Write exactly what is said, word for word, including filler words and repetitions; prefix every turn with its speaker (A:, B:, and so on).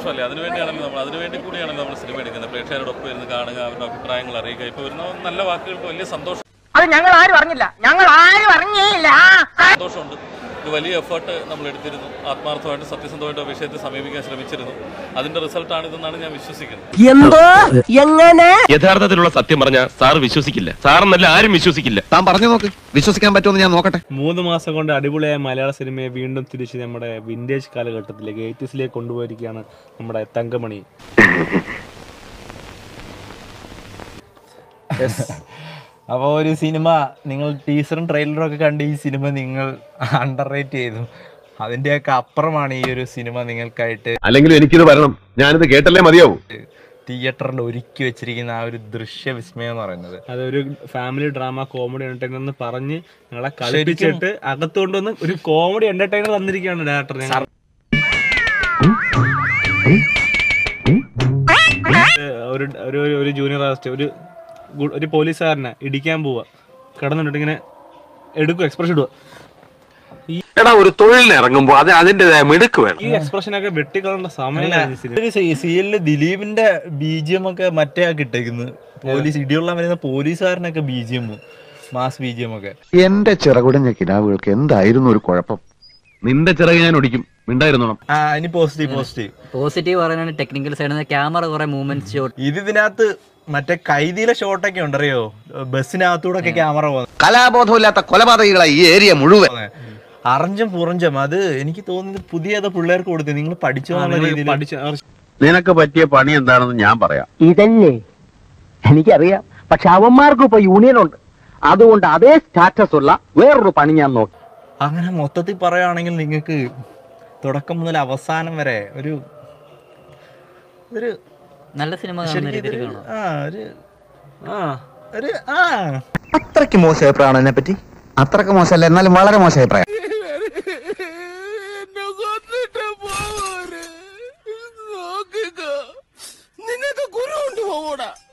A: സന്തോഷമല്ലേ? അതിനുവേണ്ടിയാണല്ലോ നമ്മൾ അതിനുവേണ്ടി കൂടിയാണല്ലോ നമ്മൾ സിനിമ എടുക്കുന്നത്. പ്രേക്ഷകരോടൊപ്പം ഇരുന്ന് കാണുക, അവരുടെ അഭിപ്രായങ്ങൾ അറിയുക. ഇപ്പോൾ വരുന്ന നല്ല വാക്കുകൾക്ക് വലിയ സന്തോഷം.
B: അത് ഞങ്ങൾ ആരും അറിഞ്ഞില്ല, ഞങ്ങൾ ആരും അറിഞ്ഞില്ല.
A: സന്തോഷമുണ്ട്. ഒരു വലിയ എഫേർട്ട് നമ്മൾ എടുത്തിരുന്നു. ആത്മാർത്ഥമായിട്ട് സത്യസന്ധമായിട്ട് വിഷയത്തെ സമീപിക്കാൻ ശ്രമിച്ചിരുന്നു. അതിന്റെ റിസൾട്ടാണിതെന്നാണ് ഞാൻ വിശ്വസിക്കുന്നത്.
B: എന്തോ എങ്ങനെ
C: യഥാർത്ഥത്തിലുള്ള സത്യം പറഞ്ഞാൽ സാർ വിശ്വസിക്കില്ല. സാറെന്നല്ല ആരും വിശ്വസിക്കില്ല.
D: താൻ പറഞ്ഞു നോക്ക്, വിശ്വസിക്കാൻ പറ്റുമെന്ന് ഞാൻ നോക്കട്ടെ.
E: മൂന്ന് മാസം കൊണ്ട് അടിപൊളിയായ മലയാള സിനിമയെ വീണ്ടും തിരിച്ച് നമ്മുടെ വിന്റേജ് കാലഘട്ടത്തിലേക്ക് എയ്റ്റീസിലേക്ക് കൊണ്ടുപോയിരിക്കുകയാണ് നമ്മുടെ തങ്കമണി.
F: അപ്പോൾ ഒരു സിനിമ നിങ്ങൾ ടീസറും ട്രെയിലറും ഒക്കെ കണ്ട് ഈ സിനിമ നിങ്ങൾ അണ്ടർ റേറ്റ് ചെയ്തു. അതിൻ്റെയൊക്കെ അപ്പുറമാണ് ഈ ഒരു സിനിമ നിങ്ങൾക്കായിട്ട്.
C: അല്ലെങ്കിൽ എനിക്കിത് വരണം, ഞാനിത് കേട്ടല്ലേ മതിയാവും.
F: തിയേറ്ററിൽ ഒരുക്കി വെച്ചിരിക്കുന്ന ആ ഒരു ദൃശ്യ വിസ്മയം എന്ന് പറയുന്നത്
E: അതൊരു ഫാമിലി ഡ്രാമ കോമഡി എന്റർടൈനർ എന്ന് പറഞ്ഞ് ഞങ്ങളെ കളിപ്പിച്ചിട്ട് അകത്തുകൊണ്ടുവന്ന് ഒരു കോമഡി എന്റർടൈനർ തന്നിരിക്കുകയാണ് ഡയറക്ടർ. ഞങ്ങൾ ഒരു ഒരു ജൂനിയർ ആർട്ടിസ്റ്റ് ഒരു ഒരു പോലീസുകാരനെ ഇടിക്കാൻ പോവാ, കിടന്നിട്ട് ഇങ്ങനെ എടുക്കും, എക്സ്പ്രഷൻ ഇടുക.
C: എടാ, ഒരു തൊഴിലിന് ഇറങ്ങുമ്പോ അത് അതിന്റേതായ മിടുക്ക് വേണം.
E: ഈ എക്സ്പ്രഷനൊക്കെ വെട്ടിക്കളേണ്ട സമയം.
F: സീരിയലില് ദിലീപിന്റെ ബീജിയം ഒക്കെ മറ്റേ കിട്ടേക്കുന്നത്, പോലീസ് ഇടിയുള്ള വരുന്ന പോലീസുകാരനൊക്കെ ബീജിയം, മാസ് ബീജിയം ഒക്കെ.
D: എന്റെ ചിറകുടഞ്ഞ കിനാവുകൾക്ക് എന്തായിരുന്നു ഒരു കുഴപ്പം?
C: നിന്റെ ചിറക് ഞാൻ ഒടിക്കും, മിണ്ടായിരുന്നോണം.
F: ആ ഇനി പോസിറ്റീവ് പോസിറ്റീവ്
G: പോസിറ്റീവ് പറയാനാണ് ടെക്നിക്കൽ സൈഡിൽ ക്യാമറ കുറെ മൂവ്മെന്റ്സ് ഷോട്ട്.
F: ഇത് ഇതിനകത്ത് മറ്റേ കൈതിയിലെ ഷോട്ടൊക്കെ ഉണ്ടറിയോ, ബസ്സിനകത്തൂടെ ഒക്കെ ക്യാമറ പോകുന്നത്.
D: കലാബോധമില്ലാത്ത കൊലപാതകികളെ ഈ ഏരിയ മുഴുവൻ.
F: അറഞ്ചും പുറഞ്ചും അത് എനിക്ക് തോന്നുന്നത് പുതിയ ഏതോ പിള്ളേർക്ക് കൊടുത്തു. നിങ്ങൾ പഠിച്ചോ?
C: നിനക്ക് പറ്റിയ പണി എന്താണെന്ന് ഞാൻ പറയാം.
B: ഇതല്ലേ എനിക്കറിയാം, പക്ഷെ അവന്മാർക്കും ഇപ്പൊ യൂണിയൻ ഉണ്ട്, അതുകൊണ്ട് അതേ സ്റ്റാറ്റസ് ഉള്ള വേറൊരു പണി ഞാൻ നോക്കി.
F: അങ്ങനെ മൊത്തത്തിൽ പറയുകയാണെങ്കിൽ നിങ്ങൾക്ക് തുടക്കം മുതൽ അവസാനം വരെ ഒരു ഒരു
G: നല്ല സിനിമ
D: അത്രയ്ക്ക് മോശം അഭിപ്രായമാണ് എന്നെ പറ്റി. അത്രയ്ക്ക് മോശമല്ല, എന്നാലും വളരെ മോശം അഭിപ്രായം.